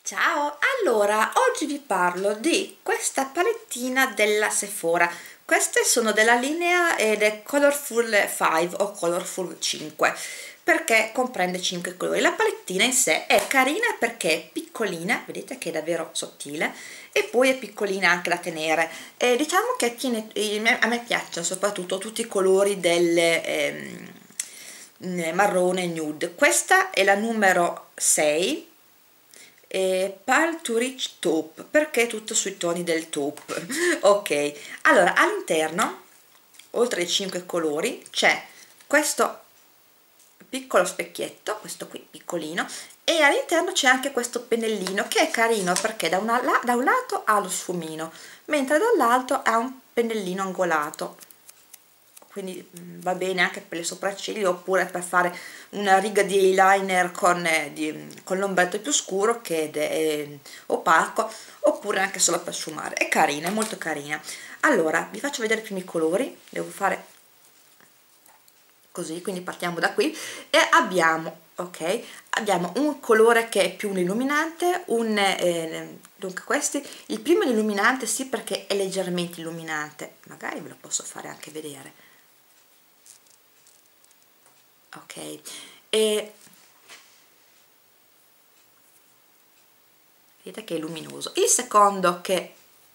Ciao, allora oggi vi parlo di questa palettina della Sephora. Queste sono della linea ed è Colorful 5 o Colorful 5 perché comprende 5 colori. La palettina in sé è carina perché è piccolina, vedete che è davvero sottile, e poi è piccolina anche da tenere. Diciamo che a me piacciono soprattutto tutti i colori del marrone nude. Questa è la numero 6, Pearl to Rich Taupe, perché è tutto sui toni del taupe. Ok, allora all'interno, oltre ai 5 colori, c'è questo piccolo specchietto, questo qui piccolino, e all'interno c'è anche questo pennellino che è carino perché da un lato ha lo sfumino, mentre dall'altro ha un pennellino angolato, quindi va bene anche per le sopracciglia oppure per fare una riga di eyeliner con l'ombretto più scuro che è opaco, oppure anche solo per sfumare. È carina, è molto carina. Allora vi faccio vedere i primi colori, devo fare così, quindi partiamo da qui e abbiamo un colore che è più un illuminante, dunque questi, il primo è l'illuminante, sì, perché è leggermente illuminante, magari ve lo posso fare anche vedere. Ok, e vedete che è luminoso. Il secondo che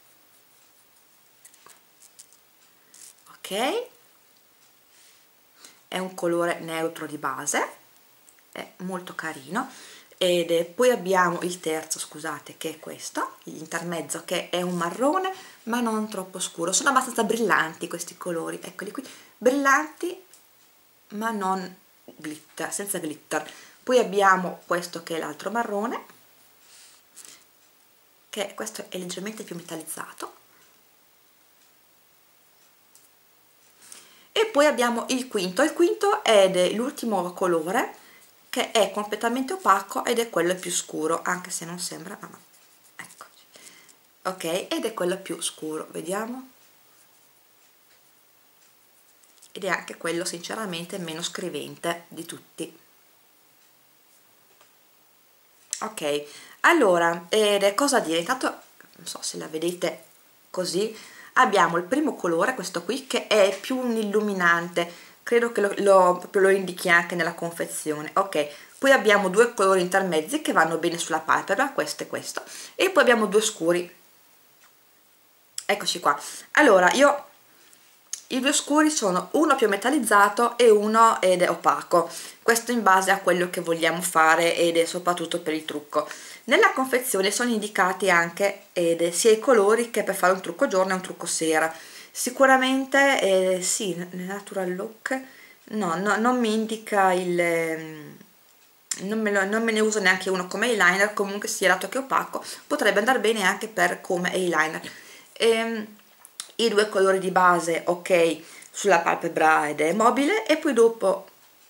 è un colore neutro di base, è molto carino, poi abbiamo il terzo, scusate, che è questo, l'intermezzo, che è un marrone ma non troppo scuro. Sono abbastanza brillanti questi colori, eccoli qui, brillanti ma non glitter, senza glitter. Poi abbiamo questo che è l'altro marrone, che questo è leggermente più metallizzato, e poi abbiamo il quinto ed è l'ultimo colore che è completamente opaco ed è quello più scuro, anche se non sembra, ma no, eccoci, ok, ed è quello più scuro, vediamo, ed è anche quello sinceramente meno scrivente di tutti. Ok, allora, cosa dire, intanto non so se la vedete così, abbiamo il primo colore, questo qui, che è più un illuminante, credo che proprio lo indichi anche nella confezione. Ok, poi abbiamo due colori intermedi che vanno bene sulla palpebra, questo e questo, e poi abbiamo due scuri, eccoci qua. Allora, i due scuri sono uno più metallizzato e uno ed è opaco, questo in base a quello che vogliamo fare ed è soprattutto per il trucco. Nella confezione sono indicati anche sia i colori che per fare un trucco giorno e un trucco sera. Sicuramente sì, nel Natural Look non mi indica non me ne uso neanche uno come eyeliner, comunque sia, dato che è opaco potrebbe andare bene anche per come eyeliner. I due colori di base, ok, sulla palpebra ed è mobile, e poi dopo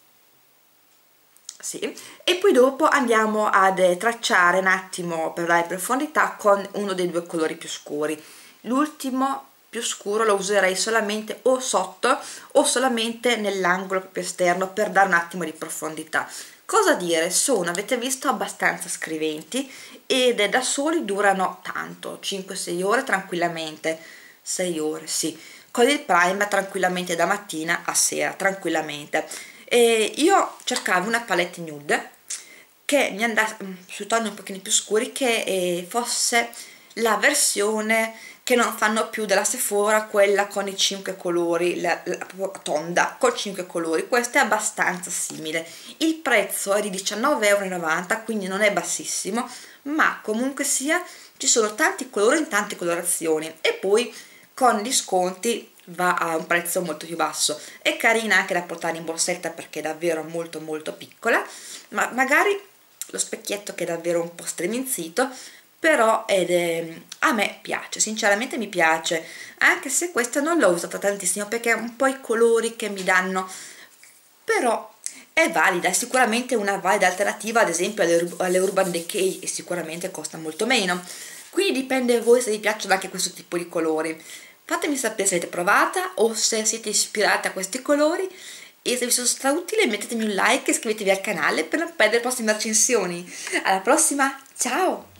sì, e poi dopo andiamo ad tracciare un attimo per dare profondità con uno dei due colori più scuri. L'ultimo più scuro lo userei solamente o sotto o solamente nell'angolo proprio esterno per dare un attimo di profondità. Cosa dire, sono, avete visto, abbastanza scriventi ed da soli durano tanto, 5-6 ore tranquillamente, 6 ore sì, con il primer tranquillamente da mattina a sera, tranquillamente. E io cercavo una palette nude che mi andasse sui toni un pochino più scuri, che fosse la versione che non fanno più della Sephora, quella con i 5 colori, la tonda con 5 colori. Questa è abbastanza simile, il prezzo è di 19,90 €, quindi non è bassissimo, ma comunque sia ci sono tanti colori in tante colorazioni, e poi con gli sconti va a un prezzo molto più basso. È carina anche da portare in borsetta perché è davvero molto molto piccola, ma magari lo specchietto che è davvero un po' striminzito, però a me piace, sinceramente mi piace, anche se questa non l'ho usata tantissimo perché è un po' i colori che mi danno, però è valida, è sicuramente una valida alternativa ad esempio alle Urban Decay, e sicuramente costa molto meno, quindi dipende da voi se vi piacciono anche questo tipo di colori. Fatemi sapere se avete provata o se siete ispirati a questi colori, e se vi sono stata utile mettetemi un like e iscrivetevi al canale per non perdere le prossime recensioni. Alla prossima, ciao!